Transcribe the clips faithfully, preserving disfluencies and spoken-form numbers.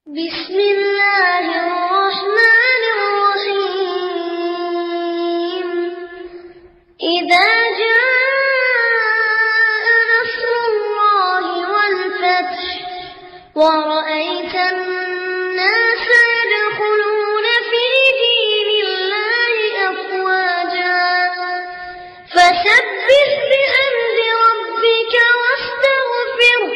بسم الله الرحمن الرحيم إذا جاء نصر الله والفتح ورأيت الناس يدخلون في دين الله أفواجا فسبح بحمد ربك واستغفره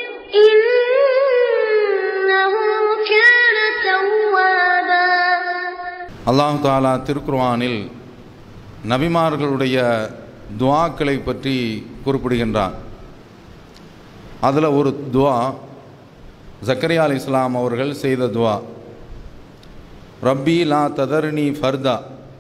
إنه كان توابا. அல்லாஹ் தஆலா திருக்குர்ஆனில் நபிமார்களுடைய துஆக்களை பற்றி குறிப்பிடுகின்றான். அதில் ஒரு துஆ ஜக்கரியா அலைஹிஸ்ஸலாம் அவர்கள் செய்த துஆ, ரப்பி லா ததர்னி ஃபர்தா,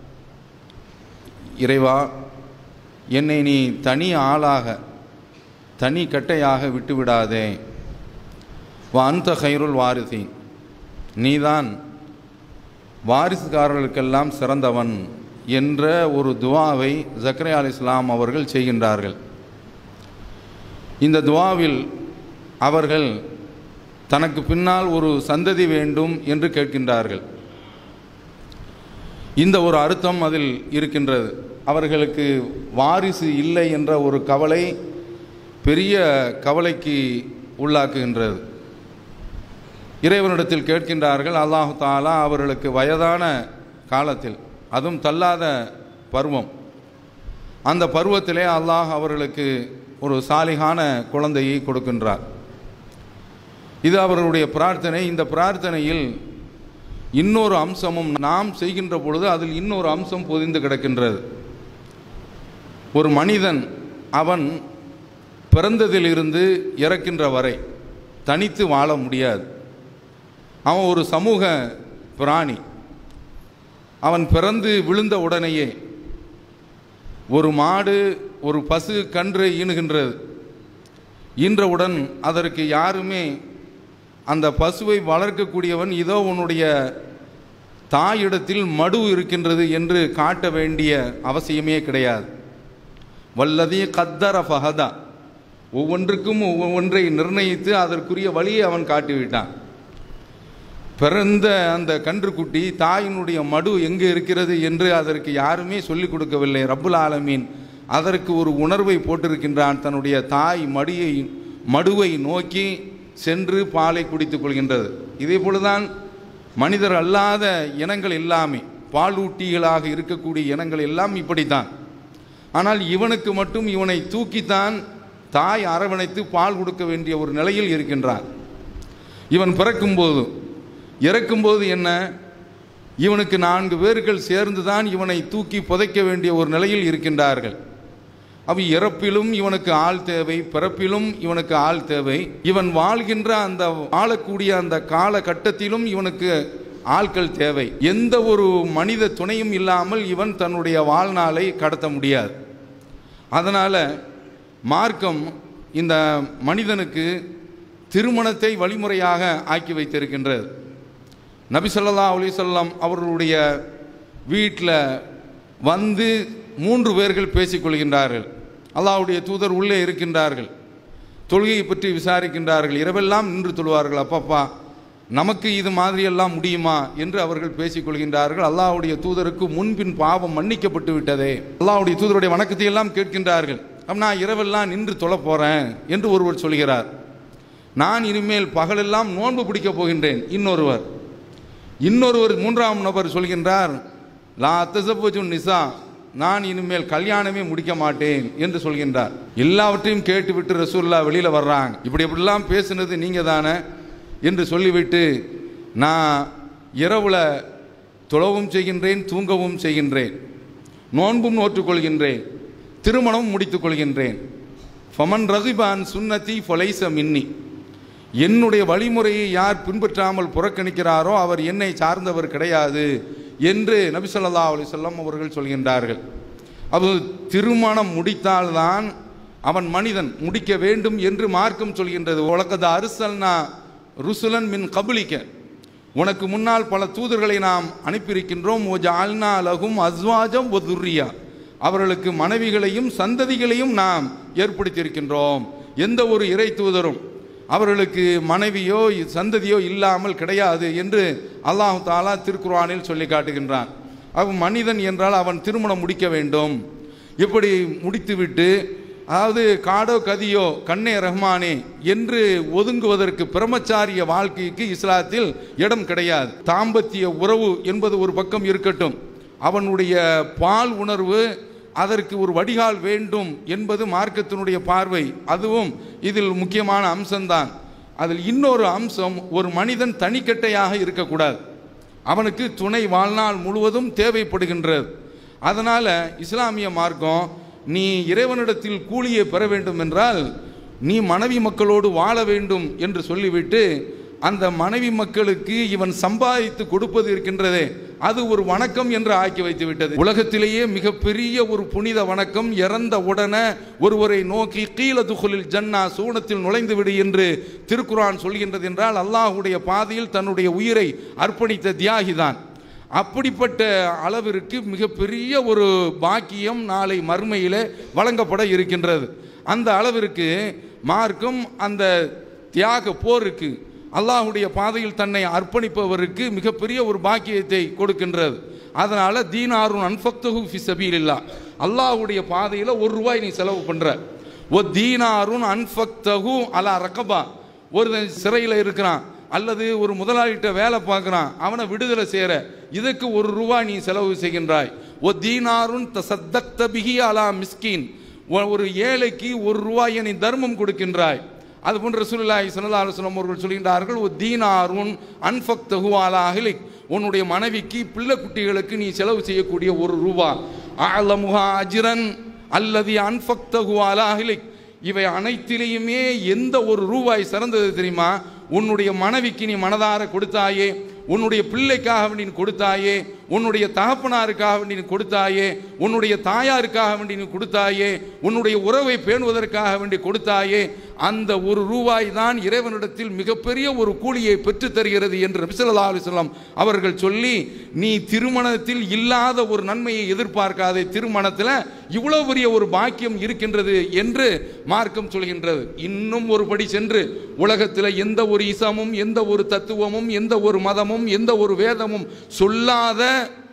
இறைவா என்னை நீ தனி ஆளாக தனி கட்டையாக விட்டுவிடாதே, வ அன்த கைருல் வாரிசீன், நீதான் வாரிசுக்காரர்களுக்கெல்லாம் சிறந்தவன் என்ற ஒரு துஆவை ஜக்கரியா அலைஹிஸ்ஸலாம் அவர்கள் செய்கின்றார்கள். இந்த துஆவில் அவர்கள் தனக்கு பின்னால் ஒரு சந்ததி வேண்டும் என்று கேட்கின்றார்கள். இந்த ஒரு அர்த்தம் அதில் இருக்கின்றது. அவர்களுக்கு வாரிசு இல்லை என்ற ஒரு கவலை பெரிய கவலைக்கு உள்ளாக்குகின்றது. இறைவனிடத்தில் கேட்கின்றார்கள். அல்லாஹு தஆலா அவர்களுக்கு வயதான காலத்தில், அதுவும் தள்ளாத பருவம், அந்த பருவத்திலே அல்லாஹ் அவர்களுக்கு ஒரு சாலிகான குழந்தையை கொடுக்கின்றார். இது அவர்களுடைய பிரார்த்தனை. இந்த பிரார்த்தனையில் இன்னொரு அம்சமும் நாம் செய்கின்ற பொழுது அதில் இன்னொரு அம்சம் பொதிந்து கிடக்கின்றது. ஒரு மனிதன் அவன் பிறந்ததிலிருந்து இறக்கின்ற வரை தனித்து வாழ முடியாது. அவன் ஒரு சமூக பிராணி. அவன் பிறந்து விழுந்த உடனேயே ஒரு மாடு ஒரு பசு கன்று ஈனுகின்றது. ஈன்றவுடன் அதற்கு யாருமே அந்த பசுவை வளர்க்கக்கூடியவன் இதோ உன்னுடைய தாயிடத்தில் மடு இருக்கின்றது என்று காட்ட வேண்டிய அவசியமே கிடையாது. வல்லதி கத்தர ஃபஹதா, ஒவ்வொன்றுக்கும் ஒவ்வொன்றை நிர்ணயித்து அதற்குரிய வழியை அவன் காட்டிவிட்டான். பிறந்த அந்த கன்றுக்குட்டி தாயினுடைய மடு எங்கே இருக்கிறது என்று அதற்கு யாருமே சொல்லிக் கொடுக்கவில்லை. ரப்புல் ஆலமீன் அதற்கு ஒரு உணர்வை போட்டிருக்கின்றான். தன்னுடைய தாய் மடியை மடுவை நோக்கி சென்று பாலை குடித்துக் கொள்கின்றது. இதே போலதான் மனிதர் அல்லாத இனங்கள் எல்லாமே, பாலூட்டிகளாக இருக்கக்கூடிய இனங்கள் எல்லாம் இப்படித்தான். ஆனால் இவனுக்கு மட்டும் இவனை தூக்கித்தான் தாய் அரவணைத்து பால் கொடுக்க வேண்டிய ஒரு நிலையில் இருக்கின்றான். இவன் பிறக்கும்போது இறக்கும்போது என்ன, இவனுக்கு நான்கு பேர்கள் சேர்ந்துதான் இவனை தூக்கி புதைக்க வேண்டிய ஒரு நிலையில் இருக்கின்றார்கள். அவ இறப்பிலும் இவனுக்கு ஆள் தேவை, பிறப்பிலும் இவனுக்கு ஆள் தேவை. இவன் வாழ்கின்ற அந்த வாழக்கூடிய அந்த காலகட்டத்திலும் இவனுக்கு ஆட்கள் தேவை. எந்த ஒரு மனித துணையும் இல்லாமல் இவன் தன்னுடைய வாழ்நாளை கடத்த முடியாது. அதனால மார்க்கம் இந்த மனிதனுக்கு திருமணத்தை வழிமுறையாக ஆக்கி வைத்திருக்கின்றது. நபி ஸல்லல்லாஹு அலைஹி வஸல்லம் அவர்களுடைய வீட்டில் வந்து மூன்று பேர்கள் பேசிக்கொள்கின்றார்கள். அல்லாஹ்வுடைய தூதர் உள்ளே இருக்கின்றார்கள். தொழுகையை பற்றி விசாரிக்கின்றார்கள். இரவெல்லாம் நின்று தொழுவார்கள். அப்பப்பா நமக்கு இது மாதிரியெல்லாம் முடியுமா என்று அவர்கள் பேசிக்கொள்கின்றார்கள். அல்லாஹ்வுடைய தூதருக்கு முன்பின் பாவம் மன்னிக்கப்பட்டு விட்டதே. அல்லாஹ்வுடைய தூதருடைய வணக்கத்தை எல்லாம் கேட்கின்றார்கள். நான் இரவெல்லாம் நின்று தொழ போகிறேன் என்று ஒருவர் சொல்கிறார். நான் இனிமேல் பகலெல்லாம் நோன்பு பிடிக்க போகின்றேன் இன்னொருவர். இன்னொருவர் மூன்றாம் நபர் சொல்கின்றார், லா தஸவ்வஜு நிசா, நான் இனிமேல் கல்யாணமே முடிக்க மாட்டேன் என்று சொல்கின்றார். எல்லாவற்றையும் கேட்டுவிட்டு ரசூலுல்லாஹ் வெளியில் வர்றாங்க. இப்படி எப்படிலாம் பேசுனது நீங்கள் தானே என்று சொல்லிவிட்டு, நான் இரவுல தொழவும் செய்கின்றேன், தூங்கவும் செய்கின்றேன், நோன்பும் நோற்றுக்கொள்கின்றேன், திருமணம் முடித்துக் கொள்கின்றேன். ஃபமன் ரகிபான் சுன்னதி ஃபலைஸ மின்னி, என்னுடைய வழிமுறையை யார் பின்பற்றாமல் புறக்கணிக்கிறாரோ அவர் என்னை சார்ந்தவர் கிடையாது என்று நபி ஸல்லல்லாஹு அலைஹி வஸல்லம் அவர்கள் சொல்கின்றார்கள். அது திருமணம் முடித்தால்தான் அவன் மனிதன், முடிக்க வேண்டும் என்று மார்க்கம் சொல்கின்றது. வலகத் அர்ஸல்னா ருசுலன் மின் கப்லிக, உனக்கு முன்னால் பல தூதர்களை நாம் அனுப்பியிருக்கின்றோம். வஜஅல்னா லஹும் அஸ்வாஜம் வ துர்ரியா, அவர்களுக்கு மனைவிகளையும் சந்ததிகளையும் நாம் ஏற்படுத்தியிருக்கின்றோம். எந்த ஒரு இறை தூதரும் அவர்களுக்கு மனைவியோ சந்ததியோ இல்லாமல் கிடையாது என்று அல்லாஹ் தஆலா திருக்குர்ஆனில் சொல்லி காட்டுகின்றான். அவன் மனிதன் என்றால் அவன் திருமணம் முடிக்க வேண்டும். இப்படி முடித்துவிட்டு அதாவது காடோ கதியோ கண்ணே ரஹ்மானே என்று ஒதுங்குவதற்கு பிரம்மச்சாரிய வாழ்க்கைக்கு இஸ்லாத்தில் இடம் கிடையாது. தாம்பத்திய உறவு என்பது ஒரு பக்கம் இருக்கட்டும், அவனுடைய பால் உணர்வு அதற்கு ஒரு வடிகால் வேண்டும் என்பது மார்க்கத்தினுடைய பார்வை, அதுவும் இதில் முக்கியமான அம்சம்தான். அதில் இன்னொரு அம்சம், ஒரு மனிதன் தனிக்கட்டையாக இருக்கக்கூடாது, அவனுக்கு துணை வாழ்நாள் முழுவதும் தேவைப்படுகின்றது. அதனால் இஸ்லாமிய மார்க்கம் நீ இறைவனிடத்தில் கூலியை பெற வேண்டும் என்றால் நீ மனைவி மக்களோடு வாழ வேண்டும் என்று சொல்லிவிட்டு அந்த மனைவி மக்களுக்கு இவன் சம்பாதித்து கொடுப்பது இருக்கின்றதே அது ஒரு வணக்கம் என்று ஆக்கி வைத்து விட்டது. உலகத்திலேயே மிகப்பெரிய ஒரு புனித வணக்கம், இறந்த உடனே ஒருவரை நோக்கி கீல துகுலில் ஜன்னா, சூனத்தில் நுழைந்து விடு என்று திருக்குர்ஆன் சொல்கின்றது என்றால் அல்லாஹ்வுடைய பாதையில் தன்னுடைய உயிரை அர்ப்பணித்த தியாகிதான். அப்படிப்பட்ட அளவிற்கு மிகப்பெரிய ஒரு பாக்கியம் நாளை மறுமையிலே வழங்கப்பட இருக்கின்றது. அந்த அளவிற்கு மார்க்கம் அந்த தியாக போருக்கு அல்லாஹ்வுடைய பாதையில் தன்னை அர்ப்பணிப்பவருக்கு மிகப்பெரிய ஒரு பாக்கியத்தை கொடுக்கின்றது. அதனால் தீனாருன் அன்ஃபக்தஹு ஃபி சபீலில்லாஹ், அல்லாஹ்வுடைய பாதையில் ஒரு ரூபாய் நீ செலவு பண்ணுற. ஒ தீனாருன் அன்ஃபக்தஹு அலா ரகபா, ஒரு சிறையில் இருக்கிறான் அல்லது ஒரு முதலாளிகிட்ட வேலை பார்க்குறான், அவனை விடுதலை செய்கிற, இதுக்கு ஒரு ரூபாய் நீ செலவு செய்கின்றாய். ஒ தீனாருன் தசத்தக்த பிஹி அலா மிஸ்கீன், ஒரு ஏழைக்கு ஒரு ரூபாயை நீ தர்மம் கொடுக்கின்றாய். அதுபோன்று ரசூலுல்லாஹி ஸல்லல்லாஹு அலைஹி வஸல்லம் அவர்கள் சொல்கின்றார்கள், ஒ தீனாருன் அன்ஃபக்தஹு அலா அஹ்லிக், உன்னுடைய மனைவிக்கு பிள்ளை குட்டிகளுக்கு நீ செலவு செய்யக்கூடிய ஒரு ரூபா. அஅலமுஹா அஜ்ரன் அல்லதி அன்ஃபக்தஹு அலா அஹ்லிக், இவை அனைத்திலேயுமே எந்த ஒரு ரூபாய் சிறந்தது தெரியுமா? உன்னுடைய மனைவிக்கு நீ மனதார கொடுத்தாயே, உன்னுடைய பிள்ளைக்காக வேண்டி நீ கொடுத்தாயே, உன்னுடைய தகப்பனாருக்காக வேண்டி நீ கொடுத்தாயே, உன்னுடைய தாயாருக்காக வேண்டி நீ கொடுத்தாயே, உன்னுடைய உறவை பேணுவதற்காக வேண்டி கொடுத்தாயே, அந்த ஒரு ரூபாய் தான் இறைவனிடத்தில் மிகப்பெரிய ஒரு கூலியை பெற்றுத் தருகிறது என்று நபி ஸல்லல்லாஹு அலைஹி வஸல்லம் அவர்கள் சொல்லி, நீ திருமணத்தில் இல்லாத ஒரு நன்மையை எதிர்பார்க்காதே, திருமணத்தில் இவ்வளவு பெரிய ஒரு பாக்கியம் இருக்கின்றது என்று மார்க்கம் சொல்கின்றது. இன்னும் ஒரு படி சென்று உலகத்தில் எந்த ஒரு இசமும் எந்த ஒரு தத்துவமும் எந்த ஒரு மதமும் எந்த ஒரு வேதமும் சொல்லாத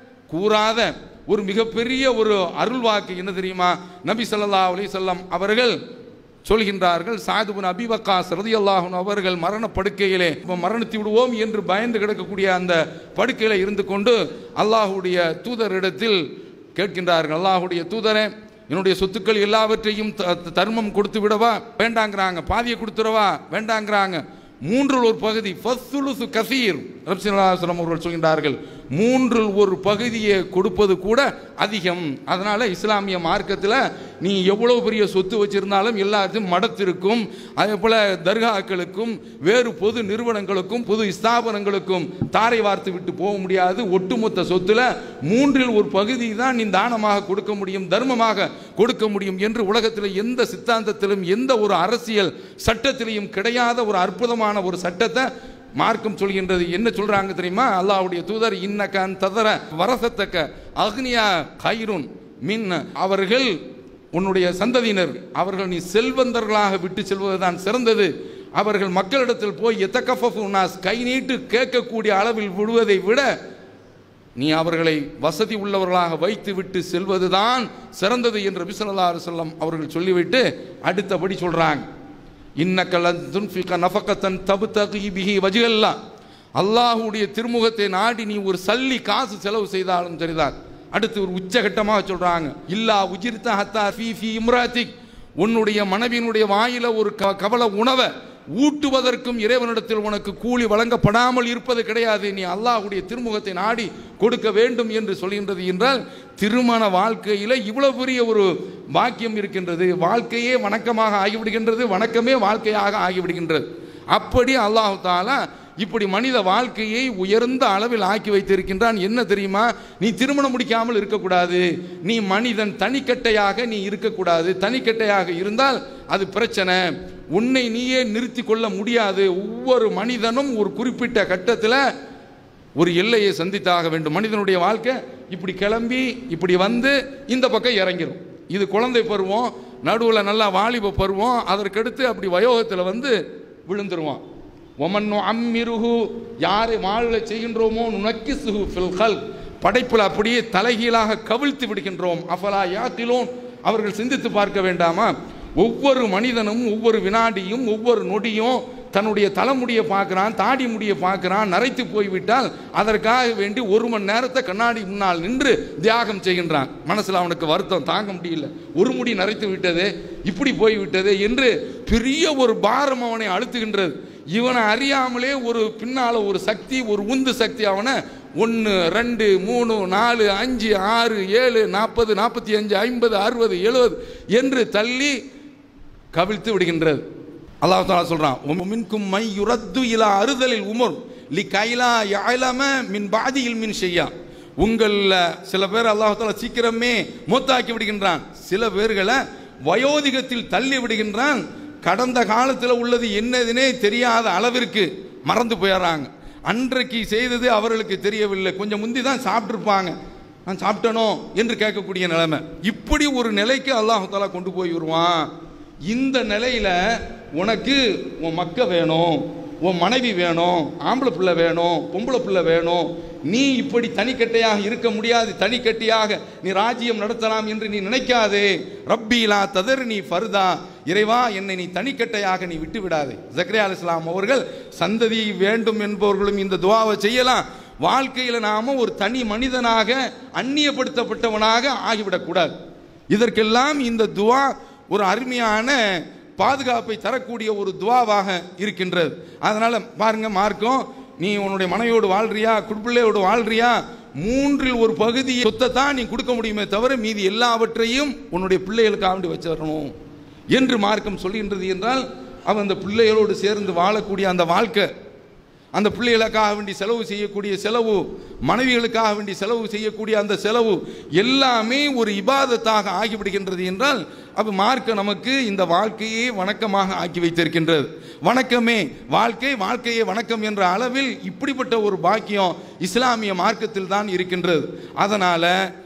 கூறாத ஒரு மிகப்பெரிய ஒரு அருள்வாக்கு என்ன தெரியுமா? நபி ஸல்லல்லாஹு அலைஹி வஸல்லம் அவர்கள் சொல்கின்றார்கள், சஅத் இப்னு அபீ வக்காஸ் ரலியல்லாஹு அன்ஹு அவர்கள் மரண படுக்கையிலே மரணித்து விடுவோம் என்று பயந்து கிடக்கக்கூடிய அந்த படுக்கையில் இருந்து கொண்டு அல்லாஹ்வுடைய தூதரிடத்தில் கேட்கின்றார்கள், அல்லாஹ்வுடைய தூதரே, என்னுடைய சொத்துக்கள் எல்லாவற்றையும் தர்மம் கொடுத்து விடவா? வேண்டாங்கிறாங்க. பாதியை கொடுத்துடவா? வேண்டாங்கிறாங்க. மூன்றில் ஒரு பகுதி ஃபஸ்ஸுலுசு கஸீர், நபி ஸல்லல்லாஹு அலைஹி வஸல்லம் அவர்கள் சொல்கின்றார்கள், மூன்றில் ஒரு பகுதியை கொடுப்பது கூட அதிகம். அதனால இஸ்லாமிய மார்க்கத்தில் நீ எவ்வளவு பெரிய சொத்து வச்சிருந்தாலும் எல்லாத்தையும் மடத்திற்கும் அதே போல தர்காக்களுக்கும் வேறு பொது நிறுவனங்களுக்கும் பொது ஸ்தாபனங்களுக்கும் தாரை வார்த்து விட்டு போக முடியாது. ஒட்டுமொத்த சொத்துல மூன்றில் ஒரு பகுதி தான் நீ தானமாக கொடுக்க முடியும், தர்மமாக கொடுக்க முடியும் என்று உலகத்தில் எந்த சித்தாந்தத்திலும் எந்த ஒரு அரசியல் சட்டத்திலையும் கிடையாத ஒரு அற்புதமான ஒரு சட்டத்தை மார்க்கம் சொல்கின்றது. என்ன சொல்றாங்க தெரியுமா? அல்லாஹ்வுடைய தூதர், இன்னக அன்ததர வரசத்தக்க அக்னியா கைருன் மின், அவர்கள் உன்னுடைய சந்ததியினர் அவர்கள் நீ செல்வந்தர்களாக விட்டு செல்வதுதான் சிறந்தது. அவர்கள் மக்களிடத்தில் போய் எத்தகஃபஃபு நாஸ், கை நீட்டு கேட்கக்கூடிய அளவில் விடுவதை விட நீ அவர்களை வசதி உள்ளவர்களாக வைத்து விட்டு செல்வதுதான் சிறந்தது என்று நபி ஸல்லல்லாஹு அலைஹி வஸல்லம் அவர்கள் சொல்லிவிட்டு அடுத்தபடி சொல்றாங்க, இன்னக லன் துன்ஃபிக நஃபகத்தன் தப்தகி பிஹி வஜ்ஹல்லாஹ், அல்லாஹ்வுடைய திருமுகத்தை நாடி நீ ஒரு சல்லி காசு செலவு செய்தாலும் சரிதான். அடுத்து ஒரு உச்சகட்டமாக சொல்றாங்க, இல்லா உஜிர்த ஹத்தா ஃபீ ஃபீ இம்ராத்திக், உன்னுடைய மனைவியினுடைய வாயில ஒரு கவல உணவை ஊட்டுவதற்கும் இறைவனிடத்தில் உனக்கு கூலி வழங்கப்படாமல் இருப்பது கிடையாது. நீ அல்லாஹ்வுடைய திருமுகத்தை நாடி கொடுக்க வேண்டும் என்று சொல்கின்றது என்றால் திருமண வாழ்க்கையில் இவ்வளவு பெரிய ஒரு பாக்கியம் இருக்கின்றது. வாழ்க்கையே வணக்கமாக ஆகிவிடுகின்றது, வணக்கமே வாழ்க்கையாக ஆகிவிடுகின்றது. அப்படி அல்லாஹ் தஆலா இப்படி மனித வாழ்க்கையை உயர்ந்த அளவில் ஆக்கி வைத்திருக்கின்றான். என்ன தெரியுமா? நீ திருமணம் முடிக்காமல் இருக்கக்கூடாது, நீ மனிதன் தனிக்கட்டையாக நீ இருக்கக்கூடாது. தனிக்கட்டையாக இருந்தால் அது பிரச்சனை, உன்னை நீயே நிறுத்தி கொள்ள முடியாது. ஒவ்வொரு மனிதனும் ஒரு குறிப்பிட்ட கட்டத்தில் ஒரு எல்லையை சந்தித்தாக வேண்டும். மனிதனுடைய வாழ்க்கை இப்படி கிளம்பி இப்படி வந்து இந்த பக்கம் இறங்கிடும். இது குழந்தை பருவம், நடுவில் நல்லா வாலிப பருவம், அதற்கடுத்து அப்படி வயோகத்தில் வந்து விழுந்துருவான். ஒமன்னு அம்மிருஹு, யாரை வாழ செய்கின்றோமோ நுனக்கிசுஹு ஃபில் கல்க், படைப்பில் அப்படியே தலைகீழாக கவிழ்த்து விடுகின்றோம். அஃபலா யாக்கிலூன், அவர்கள் சிந்தித்து பார்க்க வேண்டாமா? ஒவ்வொரு மனிதனும் ஒவ்வொரு வினாடியும் ஒவ்வொரு நொடியும் தன்னுடைய தலைமுடியை பார்க்குறான், தாடி முடியை பார்க்குறான், நரைத்து போய்விட்டால் அதற்காக வேண்டி ஒரு மணி நேரத்தை கண்ணாடி முன்னால் நின்று தியாகம் செய்கின்றான். மனசில் அவனுக்கு வருத்தம் தாங்க முடியல, ஒரு முடி நரைத்து விட்டது, இப்படி போய்விட்டது என்று பெரிய ஒரு பாரம் அவனை அழுத்துகின்றது. இவனை அறியாமலே ஒரு பின்னால் ஒரு சக்தி, ஒரு உந்து சக்தி அவனை ஒன்று ரெண்டு மூணு நாலு அஞ்சு ஆறு ஏழு நாற்பது நாற்பத்தி அஞ்சு ஐம்பது அறுபது எழுபது என்று தள்ளி கவிழ்த்து விடுகின்றது. அல்லாஹ் தஆலா சொல்றான், மின்கும் மை யுரத்து இலா அறுதலில் உமர் லி கைலா யஅலம மின் பாதியில் மின் ஷையா. உங்களில் சில பேர் அல்லாஹ் தஆலா சீக்கிரமே மூத்தாக்கி விடுகின்றான், சில பேர்களை வயோதிகத்தில் தள்ளி விடுகின்றான். கடந்த காலத்தில் உள்ளது என்னதுனே தெரியாத அளவிற்கு மறந்து போயிடறாங்க. அன்றைக்கு செய்தது அவர்களுக்கு தெரியவில்லை, கொஞ்சம் முந்தி தான் சாப்பிட்ருப்பாங்க, நான் சாப்பிட்டனோ என்று கேட்கக்கூடிய நிலைமை. இப்படி ஒரு நிலைக்கு அல்லாஹ் தஆலா கொண்டு போய் வருவான். இந்த நிலையில் உனக்கு உன் மக்க வேணும், உன் மனைவி வேணும், ஆம்பளை பிள்ளை வேணும், பொம்பளை பிள்ளை வேணும், நீ இப்படி தனிக்கட்டையாக இருக்க முடியாது, தனிக்கட்டியாக நீ ராஜ்யம் நடத்தலாம் என்று நீ நினைக்காதே. ரப்பீலா ததர் நீ ஃபர்தா, இறைவா என்னை நீ தனிக்கட்டையாக நீ விட்டு விடாதே. ஜக்கரியா அலைஹிஸ்ஸலாம் அவர்கள் சந்ததி வேண்டும் என்பவர்களும் இந்த துஆவை செய்யலாம். வாழ்க்கையில் நாம ஒரு தனி மனிதனாக அந்நியப்படுத்தப்பட்டவனாக ஆகிவிடக்கூடாது. இதற்கெல்லாம் இந்த துஆ ஒரு அருமையான பாதுகாப்பை தரக்கூடிய ஒரு துவாவாக இருக்கின்றது. அதனால பாருங்க, மார்க்கம் நீ உன்னுடைய மனைவியோடு வாழ்றியா, குடும்பிள்ளையோடு வாழ்றியா, மூன்றில் ஒரு பகுதி சொத்தை தான் நீ கொடுக்க முடியுமே தவிர மீதி எல்லாவற்றையும் உன்னுடைய பிள்ளைகளுக்காக வேண்டி வச்சிடணும் என்று மார்க்கம் சொல்கின்றது. என்றால் அவன் அந்த பிள்ளைகளோடு சேர்ந்து வாழக்கூடிய அந்த வாழ்க்கை, அந்த பிள்ளைகளுக்காக வேண்டி செலவு செய்யக்கூடிய செலவு, மனைவிகளுக்காக வேண்டி செலவு செய்யக்கூடிய அந்த செலவு எல்லாமே ஒரு இபாதத்தாக ஆகிவிடுகின்றது. என்றால் அப்ப மார்க்க நமக்கு இந்த வாழ்க்கையே வணக்கமாக ஆக்கி வைத்திருக்கின்றது. வணக்கமே வாழ்க்கை, வாழ்க்கையே வணக்கம் என்ற அளவில் இப்படிப்பட்ட ஒரு பாக்கியம் இஸ்லாமிய மார்க்கத்தில் தான் இருக்கின்றது. அதனால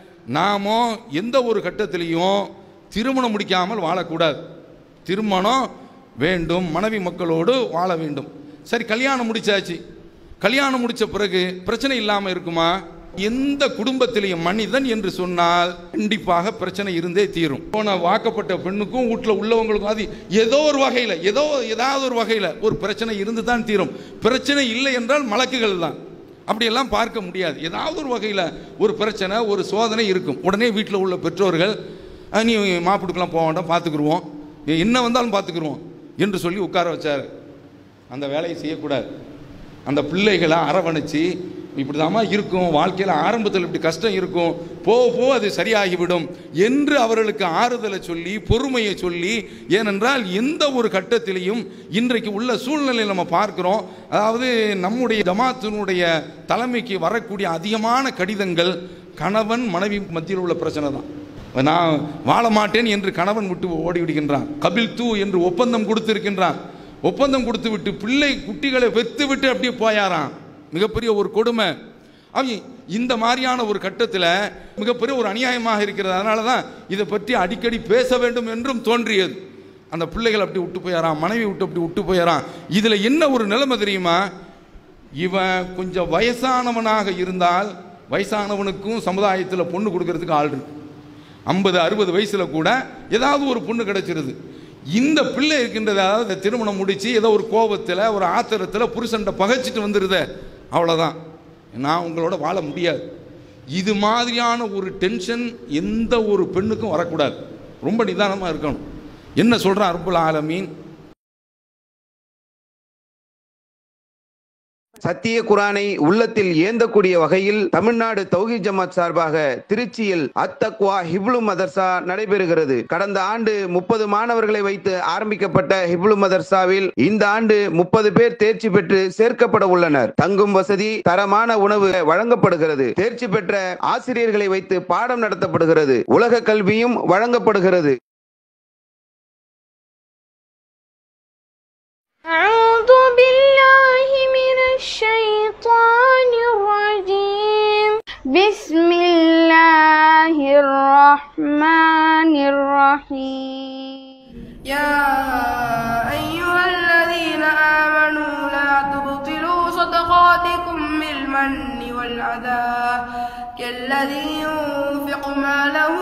நாமோ எந்த ஒரு கட்டத்திலையும் திருமணம் முடிக்காமல் வாழக்கூடாது. திருமணம் வேண்டும், மனைவி மக்களோடு வாழ வேண்டும். சரி, கல்யாணம் முடிச்சாச்சு, கல்யாணம் முடிச்ச பிறகு பிரச்சனை இல்லாமல் இருக்குமா? எந்த குடும்பத்திலையும் மனிதன் என்று சொன்னால் கண்டிப்பாக பிரச்சனை இருந்தே தீரும். போன வாக்கப்பட்ட பெண்ணுக்கும் வீட்டில் உள்ளவங்களுக்கும் அது ஏதோ ஒரு வகையில் ஏதோ ஏதாவது ஒரு வகையில் ஒரு பிரச்சனை இருந்து தான் தீரும். பிரச்சனை இல்லை என்றால் மலக்குகள் தான், அப்படியெல்லாம் பார்க்க முடியாது. ஏதாவது ஒரு வகையில் ஒரு பிரச்சனை, ஒரு சோதனை இருக்கும். உடனே வீட்டில் உள்ள பெற்றோர்கள் நீ மாப்பிடுக்கெல்லாம் போக வேண்டாம், பார்த்துக்குருவோம், என்ன வந்தாலும் பார்த்துக்குருவோம் என்று சொல்லி உட்கார வச்சார். அந்த வேலையை செய்யக்கூடாது. அந்த பிள்ளைகளை அரவணைச்சு இப்படி தாமா இருக்கும், வாழ்க்கையில் ஆரம்பத்தில் இப்படி கஷ்டம் இருக்கும், போக போக அது சரியாகிவிடும் என்று அவர்களுக்கு ஆறுதலை சொல்லி பொறுமையை சொல்லி, ஏனென்றால் எந்த ஒரு கட்டத்திலையும் இன்றைக்கு உள்ள சூழ்நிலையில் நம்ம பார்க்கிறோம். அதாவது நம்முடைய ஜமாத்தினுடைய தலைமைக்கு வரக்கூடிய அதிகமான கடிதங்கள் கணவன் மனைவி மத்தியில் உள்ள பிரச்சனை தான். நான் வாழ மாட்டேன் என்று கணவன் விட்டு ஓடி விடுகின்றான், கபில் தூ என்று ஒப்பந்தம் கொடுத்திருக்கின்றான். ஒப்பந்தம் கொடுத்து விட்டு பிள்ளை குட்டிகளை வெத்து விட்டு அப்படியே போயாராம். மிகப்பெரிய ஒரு கொடுமை. அவங்க இந்த மாதிரியான ஒரு கட்டத்தில் மிகப்பெரிய ஒரு அநியாயமாக இருக்கிறது. அதனால தான் இதை பற்றி அடிக்கடி பேச வேண்டும் என்றும் தோன்றியது. அந்த பிள்ளைகள் அப்படி விட்டு போயாரான், மனைவி விட்டு அப்படி விட்டு போயாரான். இதில் என்ன ஒரு நிலைமை தெரியுமா? இவன் கொஞ்சம் வயசானவனாக இருந்தால் வயசானவனுக்கும் சமுதாயத்தில் பொண்ணு கொடுக்கறதுக்கு ஆள் இருக்கு. ஐம்பது அறுபது வயசுல கூட ஏதாவது ஒரு பொண்ணு கிடைச்சிருது. இந்த பிள்ளை இருக்கின்றது, அதாவது திருமணம் முடிச்சு ஏதோ ஒரு கோபத்தில் ஒரு ஆத்திரத்தில் புருஷன்ட்ட பகைச்சிட்டு வந்துடுத, அவ்வளோதான், நான் உங்களோட வாழ முடியாது. இது மாதிரியான ஒரு டென்ஷன் எந்த ஒரு பெண்ணுக்கும் வரக்கூடாது. ரொம்ப நிதானமாக இருக்கணும். என்ன சொல்கிறான் ரப்புல் ஆலமீன்? சத்திய குரானை உள்ளத்தில் ஏந்தக்கூடிய வகையில் தமிழ்நாடு தௌஹீத் ஜமாத் சார்பாக திருச்சியில் அத்தக்வா ஹிப்லு மதர்சா நடைபெறுகிறது. கடந்த ஆண்டு முப்பது மாணவர்களை வைத்து ஆரம்பிக்கப்பட்ட ஹிப்லு மதர்சாவில் இந்த ஆண்டு முப்பது பேர் தேர்ச்சி பெற்று சேர்க்கப்பட உள்ளனர். தங்கும் வசதி, தரமான உணவு வழங்கப்படுகிறது. தேர்ச்சி பெற்ற ஆசிரியர்களை வைத்து பாடம் நடத்தப்படுகிறது. உலக கல்வியும் வழங்கப்படுகிறது. أعوذ بالله من الشيطان الرجيم بسم الله الرحمن الرحيم يا أيها الذين صدقاتكم بالمن والأذى كالذي ينفق ماله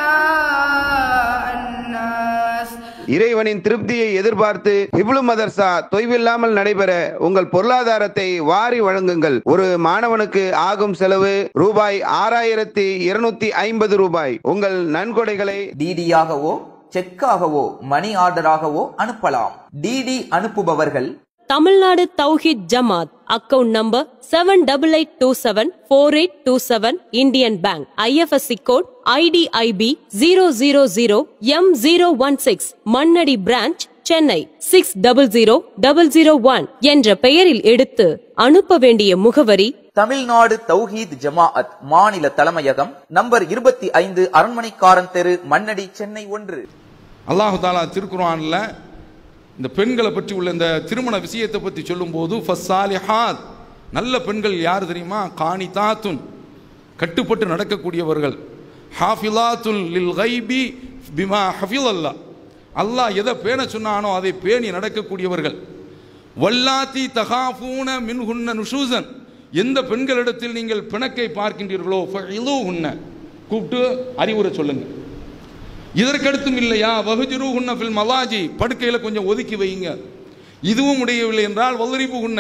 رئاء الناس. இறைவனின் திருப்தியை எதிர்பார்த்து ஹிப்லு மதர்சா தொய்வில்லாமல் நடைபெற உங்கள் பொருளாதாரத்தை வாரி வழங்குங்கள். ஒரு மாணவனுக்கு ஆகும் செலவு ரூபாய் ஆறாயிரத்தி இருநூத்தி ஐம்பது ரூபாய். உங்கள் நன்கொடைகளை டிடியாகவோ செக்காகவோ மணி ஆர்டராகவோ அனுப்பலாம். டிடி அனுப்புபவர்கள் Tamil Nadu Thowheed Jamath, account number seven double eight two seven four eight two seven, Indian bank, IFSC code IDIB zero zero zero M zero one six, Mannady branch, Chennai six double zero double zero one என்ற பெயரில் எடுத்து அனுப்ப வேண்டிய முகவரி தமிழ்நாடு தௌஹீத் ஜமாஅத் மாநில தலைமையகம், number இருபத்தி ஐந்து, அரண்மனைக்காரன் தெரு, மண்ணடி, சென்னை ஒன்று. அல்லாஹு தாலா திருக்குர்ஆன்ல இந்த பெண்களை பற்றி உள்ள இந்த திருமண விஷயத்தை பற்றி சொல்லும் போது ஃபஸ்ஸாலிஹாத், நல்ல பெண்கள் யார் தெரியுமா? கானிதாத்துன், கட்டுப்பட்டு நடக்கக்கூடியவர்கள். ஹாஃபிலாத்துல் லில் கைபி பிமா ஹஃபிலல்லாஹ், அல்லாஹ் எதை பேண சொன்னானோ அதை பேணி நடக்கக்கூடியவர்கள். வல்லாத்தி தகாஃபூன மின்ஹுன்ன நுஷூசன், எந்த பெண்களிடத்தில் நீங்கள் பிணக்கை பார்க்கின்றீர்களோ ஃபஇலூஹுன்ன, கூப்பிட்டு அறிவுரை சொல்லுங்க. இதற்கடுத்தும் இல்லையா வஹுஜுருஹுன்ன ஃபில் மலாஜி, படுக்கையில் கொஞ்சம் ஒதுக்கி வையுங்க. இதுவும் முடியவில்லை என்றால் வல்ரிபுஹுன்ன,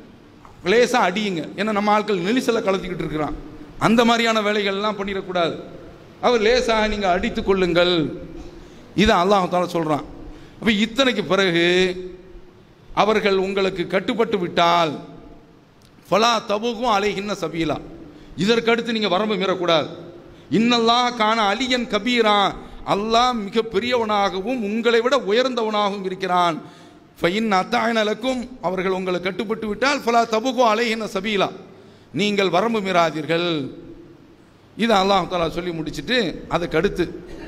லேசா அடியுங்க. ஏன்னா நம்ம ஆட்கள் நெரிசலை கலத்திக்கிட்டு இருக்கிறான், அந்த மாதிரியான வேலைகள்லாம் பண்ணிடக்கூடாது. அவர் லேசாக நீங்கள் அடித்து கொள்ளுங்கள். இதை அல்லாஹ் தஆலா சொல்கிறான். அப்போ இத்தனைக்கு பிறகு அவர்கள் உங்களுக்கு கட்டுப்பட்டு விட்டால் ஃபலா தபுகும் அலைஹின்ன சபீலா, இதற்கடுத்து நீங்கள் வரம்பு மீறக்கூடாது. இன்னல்லாஹ் கான அலியன் கபீரா, அல்லாஹ் மிக பெரியவனாகவும் உங்களை விட உயர்ந்தவனாகவும் இருக்கிறான். ஃபைன் அத்தாயினலக்கும், அவர்கள் உங்களை கட்டுப்பட்டு விட்டால் ஃபலா தபுகு அலைஹின்ன சபீலா, நீங்கள் வரம்பு மீறாதீர்கள். இதை அல்லாஹ் தஆலா சொல்லி முடிச்சுட்டு அதுக்கு அடுத்து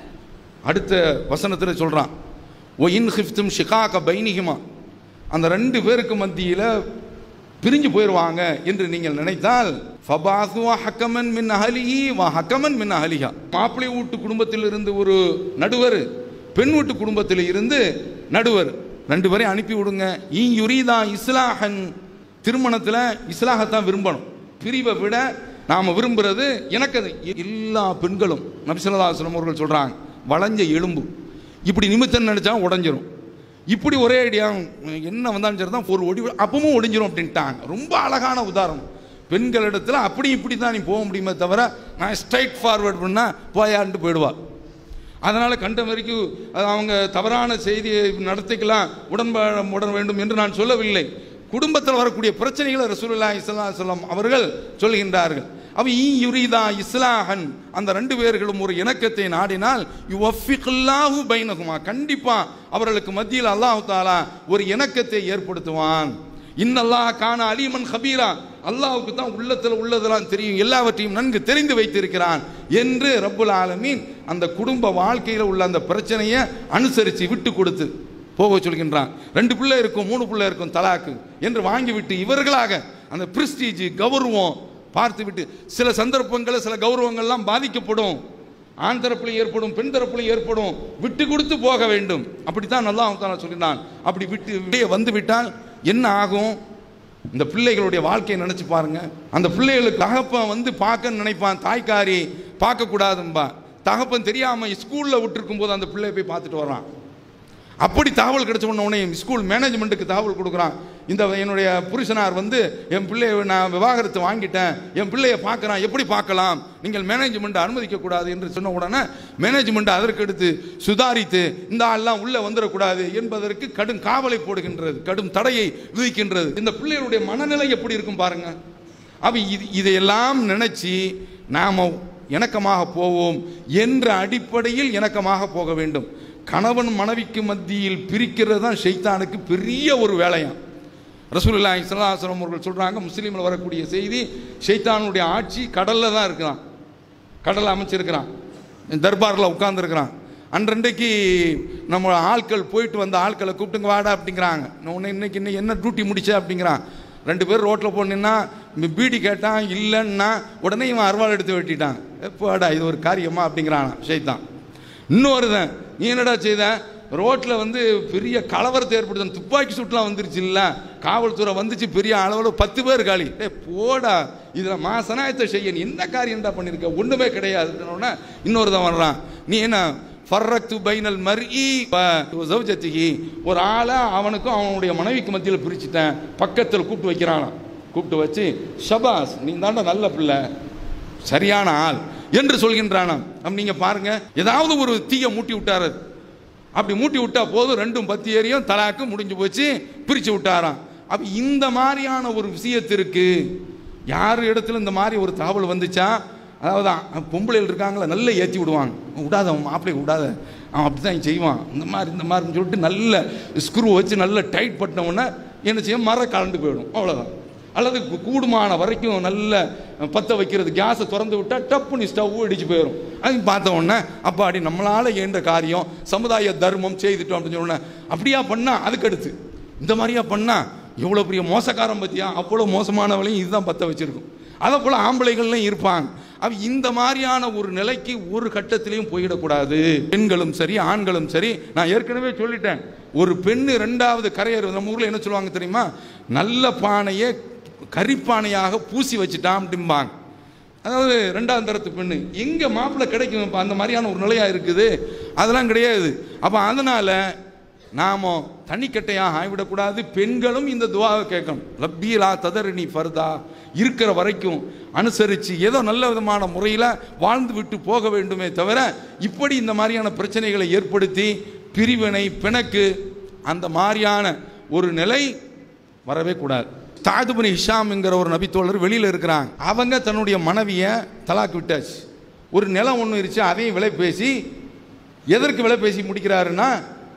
அடுத்த வசனத்தில் சொல்கிறான், ஒ இன் ஹிஃப்தும் ஷிகாக பைனிஹிமா, அந்த ரெண்டு பேருக்கு மத்தியில் பிரிஞ்சு போயிடுவாங்க என்று நீங்கள் நினைத்தால் ஃபபாசுவா ஹக்கமன் மின் அஹலிஹி வ ஹக்கமன் மின் அஹலிஹா, மாப்பிள்ளை வீட்டு குடும்பத்தில் இருந்து ஒரு நடுவர், பெண் வீட்டு குடும்பத்தில் இருந்து நடுவர், ரெண்டு பேரையும் அனுப்பி விடுங்க. ஈ யுரீதா இஸ்லாஹன், திருமணத்தில் இஸ்லாஹத்தான் விரும்பணும், பிரிவை விட நாம் விரும்புகிறது எனக்கு. எல்லா பெண்களும் நபி ஸல்லல்லாஹு அலைஹி வஸல்லம் அவர்கள் சொல்கிறாங்க, வளைஞ்ச எலும்பு இப்படி நிமித்தம் நினச்சா உடஞ்சிரும், இப்படி ஒரே ஐடியா என்ன வந்தாலும் சரி தான் ஒரு ஒடி அப்பவும் ஒடிஞ்சிரும் அப்படின்ட்டாங்க. ரொம்ப அழகான உதாரணம். பெண்களிடத்தில் அப்படி இப்படி தான் நீ போக முடியுமே தவிர நான் ஸ்ட்ரைட் ஃபார்வர்ட் பண்ணால் போயான்ட்டு போயிடுவாள். அதனால் கண்ட வரைக்கும் அவங்க தவறான செய்தியை நடத்திக்கலாம் உடன்பட உட வேண்டும் என்று நான் சொல்லவில்லை. குடும்பத்தில் வரக்கூடிய பிரச்சனைகளை ரசூலுல்லாஹி ஸல்லல்லாஹு அலைஹி வஸல்லம் அவர்கள் சொல்கின்றார்கள். அவ ஈ யுரீதா இஸ்லாஹன், அந்த ரெண்டு பேர்களும் ஒரு இணக்கத்தை நாடினால் யுவஃபிகுல்லாஹு பைனஹுமா, கண்டிப்பா அவர்களுக்கு மத்தியில் அல்லாஹ் தஆலா ஒரு இணக்கத்தை ஏற்படுத்துவான். இன்னல்லாஹ் கான அலீமன் கபீரா, அல்லாஹ்வுக்கு தான் உள்ளத்தில் உள்ளதெல்லாம் தெரியும், எல்லாவற்றையும் நன்கு தெரிந்து வைத்திருக்கிறான் என்று ரப்புல் ஆலமீன் அந்த குடும்ப வாழ்க்கையில் உள்ள அந்த பிரச்சனையை அனுசரித்து விட்டு கொடுத்து போக சொல்கின்றான். ரெண்டு பிள்ளை இருக்கும், மூணு பிள்ளை இருக்கும், தலாக்கு என்று வாங்கிவிட்டு இவர்களாக அந்த பிரிஸ்டீஜ் கௌரவம் பார்த்து விட்டு, சில சந்தர்ப்பங்களில் சில கௌரவங்கள்லாம் பாதிக்கப்படும், ஆண் தரப்புலையும் ஏற்படும் பெண் தரப்புலையும் ஏற்படும், விட்டு கொடுத்து போக வேண்டும். அப்படித்தான் அல்லாஹ் தஆலா சொல்லினான். அப்படி விட்டு வெளியே வந்து விட்டால் என்ன ஆகும்? இந்த பிள்ளைகளுடைய வாழ்க்கையை நினைச்சு பாருங்க. அந்த பிள்ளைகளுக்கு தகப்பன் வந்து பார்க்க நினைப்பான், தாய்க்காரி பார்க்க கூடாதும்பா, தகப்பன் தெரியாம ஸ்கூல்ல விட்டுருக்கும் போது அந்த பிள்ளையை போய் பார்த்துட்டு வரான். அப்படி தகவல் கிடைச்ச உடனே ஸ்கூல் மேனேஜ்மெண்ட்டுக்கு தகவல் கொடுக்குறான், இந்த என்னுடைய புருஷனார் வந்து என் பிள்ளையை நான் விவாகரத்து வாங்கிட்டேன், என் பிள்ளையை பார்க்குறான், எப்படி பார்க்கலாம், நீங்கள் மேனேஜ்மெண்ட் அனுமதிக்க கூடாது என்று சொன்ன உடனே மேனேஜ்மெண்ட் அதற்கு எடுத்து சுதாரித்து இந்த ஆள்லாம் உள்ளே வந்துடக்கூடாது என்பதற்கு கடும் காவலை போடுகின்றது, கடும் தடையை விதிக்கின்றது. இந்த பிள்ளைகளுடைய மனநிலை எப்படி இருக்கும் பாருங்க. அவ இது இதையெல்லாம் நினைச்சு நாம இணக்கமாக போவோம் என்ற அடிப்படையில் இணக்கமாக போக வேண்டும். கணவன் மனைவிக்கு மத்தியில் பிரிக்கிறது தான் ஷைத்தானுக்கு பெரிய ஒரு வேலையாம். ரசூலுல்லாஹி ஸல்லல்லாஹு அலைஹி வஸல்லம் அவர்கள் சொல்றாங்க, முஸ்லீமில் வரக்கூடிய செய்தி, ஷைத்தானுடைய ஆட்சி கடல்ல தான் இருக்கிறான், கடலை அமைச்சிருக்கிறான், தர்பாரில் உட்கார்ந்துருக்கிறான். அன்றன்றைக்கு நம்ம ஆட்கள் போயிட்டு வந்த ஆட்களை கூப்பிட்டுங்க வாடா அப்படிங்கிறாங்க. உன்னை இன்னைக்கு இன்னைக்கு என்ன டியூட்டி முடிச்ச அப்படிங்கிறான். ரெண்டு பேர் ரோட்டில் போனீங்கன்னா பீடி கேட்டான், இல்லைன்னா உடனே இவன் அருவாள் எடுத்து வெட்டிட்டான். எப்போடா இது ஒரு காரியமா அப்படிங்கிறான் ஷைத்தான். இன்னொருதான், நீ என்னடா செய்த, ரோட்டில் வந்து பெரிய கலவரத்தை ஏற்படுத்த துப்பாக்கி சுட்டுலாம் வந்துருச்சு இல்லை, காவல்துறை வந்துச்சு பெரிய அளவில் பத்து பேர் காலி. ஏ போடா, இதில் மாசனாயத்தை செய்ய என்ன காரியம்டா பண்ணியிருக்க, ஒன்றுமே கிடையாதுன்னா இன்னொரு தான் வர்றான். நீ என்ன ஃபர்ரக்து பைனல் மர்இ வ ஜௌஜத்திஹி, ஒரு ஆளை அவனுக்கும் அவனுடைய மனைவிக்கு மத்தியில் பிரிச்சுட்டேன், பக்கத்தில் கூப்பிட்டு வைக்கிறானாம். கூப்பிட்டு வச்சு ஷபாஸ் நீ தாண்டா நல்ல பிள்ளை, சரியான ஆள் என்று சொல்கின்றானாம். அப்ப நீங்க பாருங்க, ஏதாவது ஒரு தீய மூட்டி விட்டாரு, அப்படி மூட்டி விட்டா போதும் ரெண்டும் பத்தி ஏரியும் தலாக்கு முடிஞ்சு போச்சு, பிரிச்சு விட்டாராம். அப்ப இந்த மாதிரியான ஒரு விஷயத்திற்கு யார் இடத்துல இந்த மாதிரி ஒரு தகவல் வந்துச்சா, அதாவது பொம்பளைகள் இருக்காங்களா நல்லா ஏற்றி விடுவாங்க, விடாத அவன் மாப்பிள்ளை விடாத, அவன் அப்படிதான் செய்வான், இந்த மாதிரி இந்த மாதிரின்னு சொல்லிட்டு நல்ல ஸ்க்ரூ வச்சு நல்ல டைட் பண்ணவுடனே என்ன செய்ய மரம் கலண்டு போயிடும், அவ்வளோதான். அல்லது கூடுமான வரைக்கும் நல்ல பற்ற வைக்கிறது, கேஸை திறந்து விட்டால் டப்புன்னு ஸ்டவ் அடிச்சு போயிடும். அது பார்த்த உடனே அப்போ அடி நம்மளால் ஏன்ற காரியம் சமுதாய தர்மம் செய்துட்டோம் அப்படின்னு சொன்ன அப்படியா பண்ணா, அதுக்கு அடுத்து இந்த மாதிரியா பண்ணா எவ்வளோ பெரிய மோசக்காரம் பற்றியா, அவ்வளோ மோசமானவளையும் இதுதான் பற்ற வச்சிருக்கும். அதை போல் ஆம்பளைகள்லையும் இருப்பாங்க. அவ இந்த மாதிரியான ஒரு நிலைக்கு ஒரு கட்டத்திலையும் போயிடக்கூடாது. பெண்களும் சரி ஆண்களும் சரி, நான் ஏற்கனவே சொல்லிட்டேன், ஒரு பெண்ணு ரெண்டாவது கரையர், நம்ம ஊரில் என்ன சொல்லுவாங்க தெரியுமா, நல்ல பானையை கரிப்பானையாக பூசி வச்சுட்டான் அப்படிம்பாங்க. அதாவது ரெண்டாவது தரத்து பெண்ணு எங்க மாப்பிள்ளை கிடைக்கும், அந்த மாதிரியான ஒரு நிலையா இருக்குது, அதெல்லாம் கிடையாது. அப்ப அதனால நாம தனிக்கட்டையாக ஆகிவிடக்கூடாது. பெண்களும் இந்த துவாவை கேட்கணும், லப்பீலா ததரணி ஃபர்தா, இருக்கிற வரைக்கும் அனுசரித்து ஏதோ நல்ல விதமான முறையில் வாழ்ந்து விட்டு போக வேண்டுமே தவிர இப்படி இந்த மாதிரியான பிரச்சனைகளை ஏற்படுத்தி பிரிவினை பிணக்கு அந்த மாதிரியான ஒரு நிலை வரவே கூடாது. தாதுபுனி ஹிஷாம்ங்கிற ஒரு நபித்தோழர் வெளியில் இருக்கிறாங்க, அவங்க தன்னுடைய மனைவியை தலாக்கு விட்டாச்சு. ஒரு நிலம் ஒன்று இருந்துச்சு, அதையும் விலை பேசி, எதற்கு விலை பேசி முடிக்கிறாருன்னா,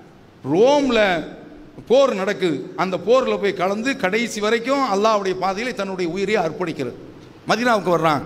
ரோமில் போர் நடக்குது, அந்த போரில் போய் கலந்து கடைசி வரைக்கும் அல்லாஹ்வுடைய பாதையில் தன்னுடைய உயிரை அர்ப்பணிக்கிறது. மதீனாவுக்கு வர்றான்,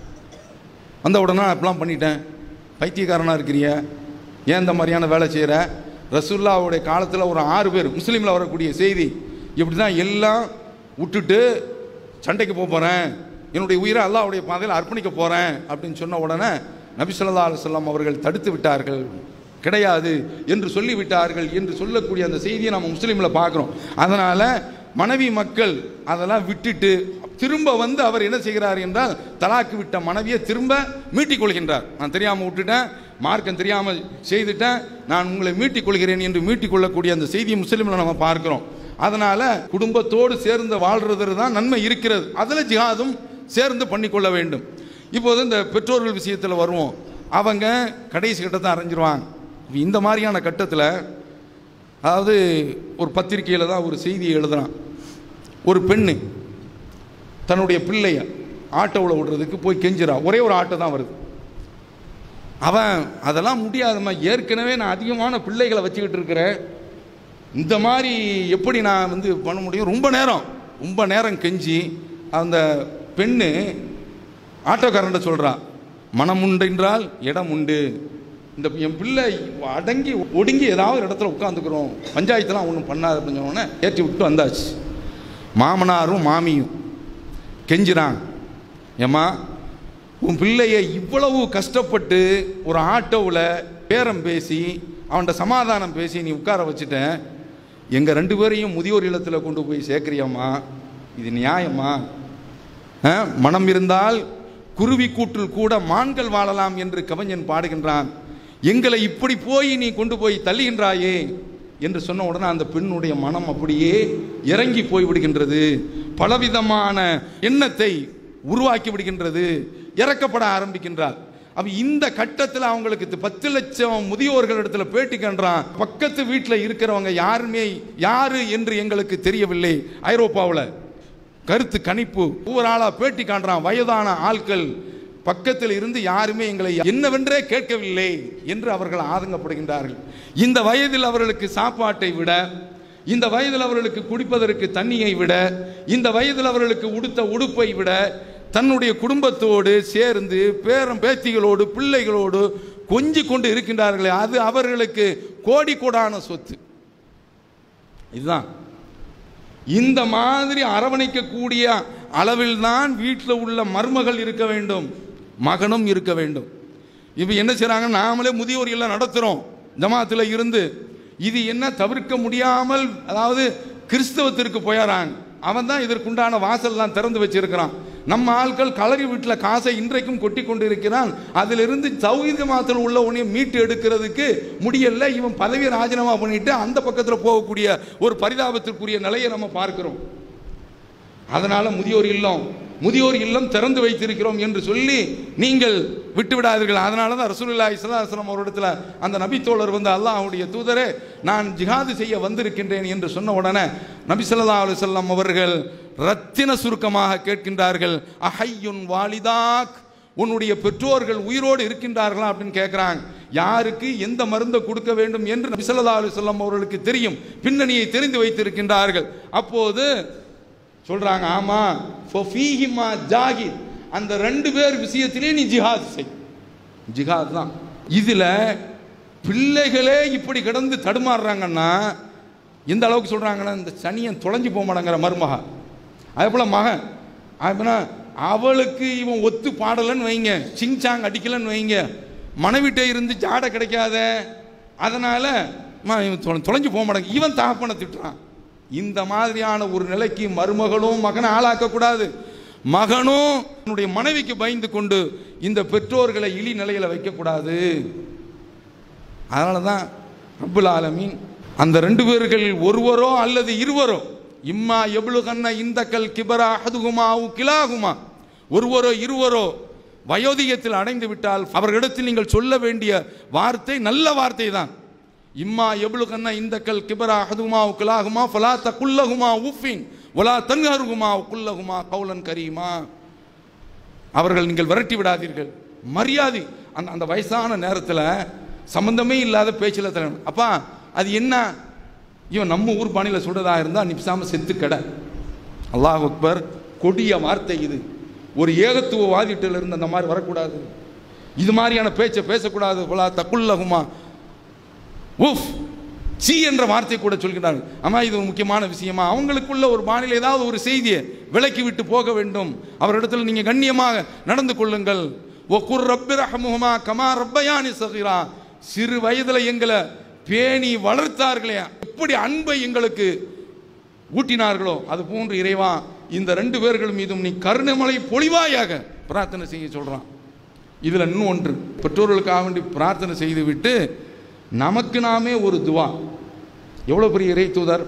வந்த உடனே அப்படிலாம் பண்ணிட்டேன், பைத்தியக்காரனாக இருக்கிறிய, ஏன் இந்த மாதிரியான வேலை செய்கிற, ரசூலுல்லாஹ்வுடைய காலத்தில் ஒரு ஆறு பேர் முஸ்லீமில் வரக்கூடிய செய்தி இப்படி தான், எல்லாம் விட்டுட்டு சண்டைக்கு போக போகிறேன், என்னுடைய உயிரை அல்லாஹ்வுடைய பாதையில் அர்ப்பணிக்க போகிறேன் அப்படின்னு சொன்ன உடனே நபி ஸல்லல்லாஹு அலைஹி வஸல்லம் அவர்கள் தடுத்து விட்டார்கள், கிடையாது என்று சொல்லிவிட்டார்கள் என்று சொல்லக்கூடிய அந்த செய்தியை நம்ம முஸ்லீமில் பார்க்குறோம். அதனால் மனைவி மக்கள் அதெல்லாம் விட்டுட்டு திரும்ப வந்து அவர் என்ன செய்கிறார் என்றால், தலாக்கு விட்ட மனைவியை திரும்ப மீட்டிக் கொள்கின்றார். நான் தெரியாமல் விட்டுட்டேன், மார்க்கம் தெரியாமல் செய்துட்டேன், நான் உங்களை மீட்டிக் கொள்கிறேன் என்று மீட்டிக் கொள்ளக்கூடிய அந்த செய்தியை முஸ்லீமில் நம்ம பார்க்கிறோம். அதனால குடும்பத்தோடு சேர்ந்து வாழ்றது தான் நன்மை இருக்கிறது, அதில் ஜிஹாதும் சேர்ந்து பண்ணிக்கொள்ள வேண்டும். இப்போது இந்த பெற்றோர்கள் விஷயத்தில் வருவோம், அவங்க கடைசி கட்டத்தை அரைஞ்சிருவாங்க. இந்த மாதிரியான கட்டத்தில், அதாவது ஒரு பத்திரிகையில் தான் ஒரு செய்தியை எழுதுறான், ஒரு பெண்ணு தன்னுடைய பிள்ளைய ஆட்டோவில் விடுறதுக்கு போய் கெஞ்சிறான், ஒரே ஒரு ஆட்டோ தான் வருது. அவன் அதெல்லாம் முடியாதம்மா, ஏற்கனவே நான் அதிகமான பிள்ளைகளை வச்சுக்கிட்டு இருக்கிறேன், இந்த மாதிரி எப்படி நான் வந்து பண்ண முடியும், ரொம்ப நேரம் ரொம்ப நேரம் கெஞ்சி அந்த பெண்ணு ஆட்டோக்காரன்ட்ட சொல்கிறான், மனம் உண்டு என்றால் இடம் உண்டு, இந்த என் பிள்ளை அடங்கி ஒடுங்கி ஏதாவது இடத்துல உட்காந்துக்கிறோம், பஞ்சாயத்துலாம் ஒன்றும் பண்ணாது அப்படின்னு சொன்னோன்னே ஏற்றி விட்டு வந்தாச்சு. மாமனாரும் மாமியும் கெஞ்சிறான், ஏம்மா உன் பிள்ளையை இவ்வளவு கஷ்டப்பட்டு ஒரு ஆட்டோவில் பேரம் பேசி அவன்கிட்ட சமாதானம் பேசி நீ உட்கார வச்சுட்டேன், எங்கள் ரெண்டு பேரையும் முதியோர் இல்லத்தில் கொண்டு போய் சேர்க்கிறியம்மா, இது நியாயமா? மனம் இருந்தால் குருவி கூற்றில் கூட மான்கள் வாழலாம் என்று கவிஞன் பாடுகின்றான், எங்களை இப்படி போய் நீ கொண்டு போய் தள்ளுகின்றாயே என்று சொன்ன உடனே அந்த பெண்ணுடைய மனம் அப்படியே இறங்கி போய் விடுகின்றது, பலவிதமான எண்ணத்தை உருவாக்கி விடுகின்றது, இறக்கப்பட ஆரம்பிக்கின்றார். அப்ப இந்த கட்டத்தில் அவங்களுக்கு பத்து லட்சம் முதியோர்கள் இடத்துல பேட்டி கண்டான், பக்கத்து வீட்டில் இருக்கிறவங்க யாருமே யாரு என்று எங்களுக்கு தெரியவில்லை. ஐரோப்பாவில் கருத்து கணிப்பு ஒவ்வொரு ஆளா பேட்டி காண்றான், வயதான ஆட்கள் பக்கத்தில் இருந்து யாருமே எங்களை என்னவென்றே கேட்கவில்லை என்று அவர்கள் ஆதங்கப்படுகின்றார்கள். இந்த வயதில் அவர்களுக்கு சாப்பாட்டை விட, இந்த வயதில் அவர்களுக்கு குடிப்பதற்கு தண்ணியை விட, இந்த வயதில் அவர்களுக்கு உடுத்த உடுப்பை விட, தன்னுடைய குடும்பத்தோடு சேர்ந்து பேரம் பேத்திகளோடு பிள்ளைகளோடு கொஞ்சி கொண்டு இருக்கின்றார்களே, அது அவர்களுக்கு கோடி கோடான சொத்து. இதுதான் இந்த மாதிரி அரவணைக்கக்கூடிய அளவில் தான் வீட்டில் உள்ள மருமகள் இருக்க வேண்டும், மகனும் இருக்க வேண்டும். இப்போ என்ன செய்கிறாங்க, நாமளே முதியோர் இல்லம் நடத்துகிறோம் ஜமாத்தில் இருந்து, இது என்ன தவிர்க்க முடியாமல், அதாவது கிறிஸ்தவத்திற்கு போயாராங்க. அவன் தான் இதற்குண்டான வாசல்லாம் திறந்து வச்சிருக்கிறான். நம்ம ஆட்கள் கலரி வீட்டில் காசை இன்றைக்கும் கொட்டி கொண்டு இருக்கிறான். அதிலிருந்து தௌஹீத் ஜமாத்தில் உள்ள உன்னையும் மீட்டு எடுக்கிறதுக்கு முடியல. இவன் பதவியை ராஜினாமா பண்ணிட்டு அந்த பக்கத்தில் போகக்கூடிய ஒரு பரிதாபத்திற்குரிய நிலையை நம்ம பார்க்கிறோம். அதனால முதியோர் இல்லம் முதியோர் இல்லம் திறந்து வைத்திருக்கிறோம் என்று சொல்லி நீங்கள் விட்டு விடாதீர்கள். அதனால தான் ரசூலுல்லாஹி ஸல்லல்லாஹு அலைஹி வஸல்லம் அவரிடத்துல அந்த நபி தோழர் வந்து, அல்லாஹ்வுடைய தூதரே, நான் ஜிஹாது செய்ய வந்திருக்கின்றேன் என்று சொன்ன உடனே நபி ஸல்லல்லாஹு அலைஹி வஸல்லம் அவர்கள் ரத்தின சுருக்கமாக கேட்கின்றார்கள், அஹய்யுன் வாலிதாக், உன்னுடைய பெற்றோர்கள் உயிரோடு இருக்கின்றார்களா அப்படின்னு கேட்கிறாங்க. யாருக்கு எந்த மருந்தை கொடுக்க வேண்டும் என்று நபி ஸல்லல்லாஹு அலைஹி வஸல்லம் அவர்களுக்கு தெரியும், பின்னணியை தெரிந்து வைத்திருக்கின்றார்கள். அப்போது சொல்றாங்க, ஆமா ஃபீஹிமா ஜாஹித், அந்த ரெண்டு பேர் விஷயத்திலே நீ ஜிஹாத் செய். ஜிஹாத் தான். இதுல பிள்ளைகளே இப்படி கிடந்து தடுமாறுறாங்கன்னா எந்த அளவுக்கு சொல்றாங்கன்னா, இந்த சனியன் தொலைஞ்சு போக மாட்டேங்கிற மருமகா, அதே போல மகன், அப்படின்னா அவளுக்கு இவன் ஒத்து பாடலன்னு வைங்க, சிங்சாங் அடிக்கலன்னு வைங்க, மனைவிட்டே இருந்து ஜாட கிடைக்காத, அதனால இவன் தொலைஞ்சு போக மாட்டேங்க, இவன் தகப்பனை திட்டுறான். இந்த மாதிரியான ஒரு நிலைக்கு மருமகளும் மகனை ஆளாக்கக்கூடாது. மகனும் தன்னுடைய மனைவிக்கு பயந்து கொண்டு இந்த பெற்றோர்களை இழி நிலையில வைக்கக்கூடாது. அதனால தான் ரப்புல் ஆலமீன் அந்த ரெண்டு பேர்கள் ஒருவரோ அல்லது இருவரோ, இம்மா எபுலுகன்ன இந்தக்கல் கிபரா அஹதுகுமா அவு கிலாகுமா, ஒருவரோ இருவரோ வயோதிகத்தில் அடைந்து விட்டால் அவர்களிடத்தில் நீங்கள் சொல்ல வேண்டிய வார்த்தை நல்ல வார்த்தை தான். இம்மா எபுலுகன்ன இந்தக்கல் கிபரா அஹதுகுமா அவு கிலாகுமா ஃபலா தகுல்லகுமா உஃபின் வலா தன்ஹருகுமா குல்லகுமா கௌலன் கரீமா, அவர்கள் நீங்கள் விரட்டி விடாதீர்கள். மரியாதை அந்த அந்த வயசான நேரத்தில் சம்பந்தமே இல்லாத பேச்சில் தரணும். அப்பா அது என்ன, இவன் நம்ம ஊர் பாணியில் சொல்றதா இருந்தால் நிப்சாம செத்து கடை. அல்லாஹ் அக்பர், கொடிய வார்த்தை இது. ஒரு ஏகத்துவவாதிட்டில் இருந்து அந்த மாதிரி வரக்கூடாது, இது மாதிரியான பேச்சை பேசக்கூடாது. வலா தகுல்லகுமா உஃப் சி என்ற வார்த்தை கூட சொல்கிறார்கள். ஆமா இது ஒரு முக்கியமான விஷயமா, அவங்களுக்குள்ள ஒரு பாணியில் ஏதாவது ஒரு செய்தியை விலக்கி விட்டு போக வேண்டும். அவரிடத்தில் நீங்க கண்ணியமாக நடந்து கொள்ளுங்கள். ஒகுர் ரப்பி ரஹ்முஹுமா கமா ரப்பயானி ஸகீரா, சிறு வயதுல எங்களை பேணி வளர்த்தார்களே, எப்படி அன்பை எங்களுக்கு ஊட்டினார்களோ அது போன்று இறைவா இந்த ரெண்டு பேர்கள் மீதும் நீ கருணைமலை பொழிவாயாக பிரார்த்தனை செய்ய சொல்றான். இதுல இன்னும் ஒன்று, பெற்றோர்களுக்காக வேண்டி பிரார்த்தனை செய்து விட்டு நமக்கு நாமே ஒரு துவா. எவ்வளவு பெரிய இறை தூதர்,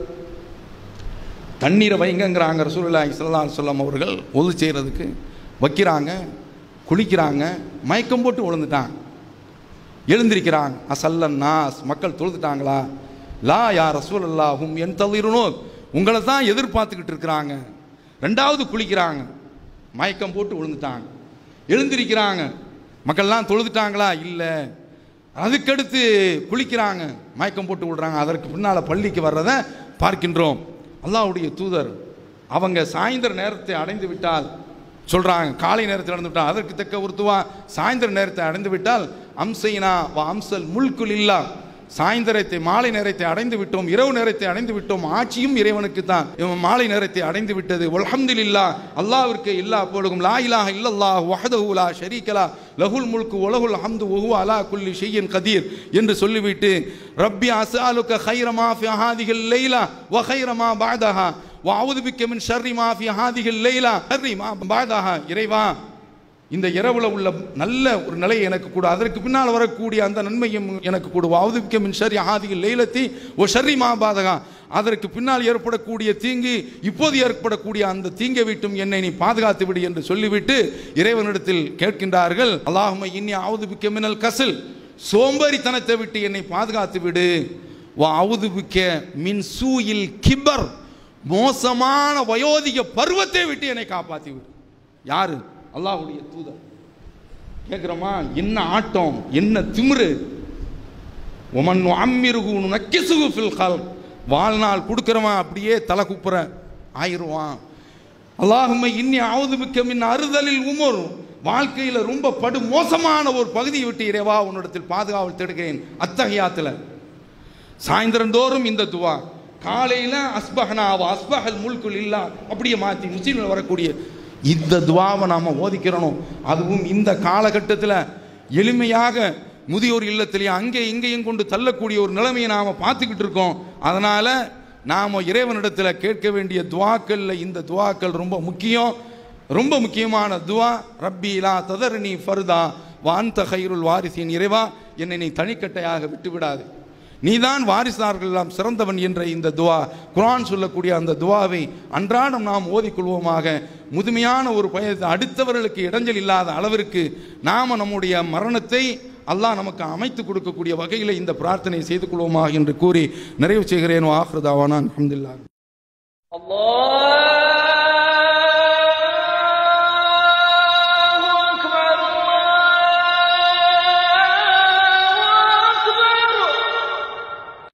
தண்ணீரை வைங்கங்கிறாங்க ரசூலுல்லாஹி ஸல்லல்லாஹு அலைஹி வஸல்லம் அவர்கள். ஒது செய்யறதுக்கு வைக்கிறாங்க, குளிக்கிறாங்க, மயக்கம் போட்டு விழுந்துட்டாங்க, எழுந்திருக்கிறாங்க. அசல்லன் நாஸ், மக்கள் தொழுதுட்டாங்களா? லா யா ரசூலல்லாஹும் என் தவிரனோ, உங்களை தான் எதிர்பார்த்துக்கிட்டு இருக்கிறாங்க. ரெண்டாவது குளிக்கிறாங்க, மயக்கம் போட்டு விழுந்துட்டாங்க, எழுந்திருக்கிறாங்க, மக்கள்லாம் தொழுதுட்டாங்களா? இல்லை. அதுக்கடுத்து குளிக்கிறாங்க, மயக்கம் போட்டு விடுறாங்க. அதற்கு பின்னால் பள்ளிக்கு வர்றதை பார்க்கின்றோம். அல்லாஹ்வுடைய தூதர் அவங்க சாயந்தர நேரத்தை அடைந்து விட்டால் சொல்றாங்க, காலை நேரத்தில் அடைந்து விட்டால் அதற்கு தக்க ஒரு துவா. சாயந்தர நேரத்தை அடைந்து விட்டால் அம்சைனா வ அம்சல் முல்குல் இல்லா, சாயந்தரத்தை மாலை நேரத்தை அடைந்து விட்டோம், இரவு நேரத்தை அடைந்து விட்டோம், ஆட்சியும் இறைவனுக்கு தான். மாலை நேரத்தை அடைந்து விட்டது. அல்ஹம்துலில்லாஹ், அல்லாஹ்விற்கு எல்லா புகழும். லா இலாஹ இல்லல்லாஹ் வஹ்தஹு லா ஷரீக லஹ் லஹுல் முல்கு வ லஹுல் ஹம்து வ ஹுவ அலா குல்லி ஷைஇன் கதீர் என்று சொல்லிவிட்டு, ரப்பி அஸ்அலுக கைர மா ஃபி ஹாதிஹில் லைலா வ கைர மா பஅதஹா வ அஊது பிக்க மின் ஷர்ரி மா ஃபி ஹாதிஹில் லைலா ஷர்ரி மா பஅதஹா, இறைவா இந்த இரவுல உள்ள நல்ல ஒரு நிலையை எனக்கு கூட, அதற்கு பின்னால் வரக்கூடிய அந்த நன்மையும் எனக்கு கூட. அவுதுபிக்க மின் ஷர்ரி ஹாதிஹில் லைலத்தி வ ஷர்ரி மா பஅதஹா, அதற்கு பின்னால் ஏற்படக்கூடிய தீங்கு, இப்போது ஏற்படக்கூடிய அந்த தீங்கை விட்டும் என்னை நீ பாதுகாத்து விடு என்று சொல்லிவிட்டு இறைவனிடத்தில் கேட்கின்றார்கள், அல்லாஹும்ம இன்னி அவுதுபிக்க மினல் கஸல், சோம்பேறித்தனத்தை விட்டு என்னை பாதுகாத்து விடு. வ அவுதுபிக்க மின் சூயில் கிபர், மோசமான வயோதிக பருவத்தை விட்டு என்னை காப்பாற்றி விடு. யாரு? அல்லாஹ்வுடைய தூதர். கேட்கிறோமா, என்ன ஆட்டம், என்ன திமிரு. ஒமன் அம்மிருகு நக்கிசுகு ஃபில் கல்ப், வாழ்நாள் கொடுக்கிறவன் அப்படியே தலை குப்புற ஆயிடுவான். அல்லாஹும்ம இன்னி அஊது பிக்க மின் அறுதலில் உமர், வாழ்க்கையில் ரொம்ப படு மோசமான ஒரு பகுதியை விட்டு இறைவா உன்னிடத்தில் பாதுகாவல் தேடுகிறேன். அத்தஹியாத்துல சாயந்தரந்தோறும் இந்த துவா, காலையில அஸ்பஹனாவா அஸ்பஹல் முல்குல் இல்லா அப்படியே மாற்றி முஸ்லீம்ல வரக்கூடிய இந்த துவாவை நாம ஓதிக்கிறோம். அதுவும் இந்த காலகட்டத்தில் எளிமையாக முதியோர் இல்லத்திலேயே அங்கே இங்கேயும் கொண்டு தள்ளக்கூடிய ஒரு நிலைமையை நாம் பார்த்துக்கிட்டு இருக்கோம். அதனால் நாம் இறைவனிடத்தில் கேட்க வேண்டிய துவாக்களில் இந்த துவாக்கள் ரொம்ப முக்கியம். ரொம்ப முக்கியமான துவா, ரப்பி லா ததர்னி ஃபர்தா வான்த கைருல் வாரிசின், இறைவா என்னை நீ தனிக்கட்டையாக விட்டுவிடாது, நீதான் வாரிசார்கள் எல்லாம் சிறந்தவன் என்ற இந்த துவா, குர்ஆன் சொல்லக்கூடிய அந்த துவாவை அன்றாடம் நாம் ஓதிக்கொள்வோமாக. முதுமையான ஒரு பயத்தை அடுத்தவர்களுக்கு இடைஞ்சல் இல்லாத அளவிற்கு நாம் நம்முடைய மரணத்தை அல்லாஹ் நமக்கு அமைத்து கொடுக்கக்கூடிய வகையில் இந்த பிரார்த்தனை செய்து கொள்வோமாக என்று கூறி நிறைவு செய்கிறேன். ஆஃபிரு தாவானா அல்ஹம்துலில்லாஹ்.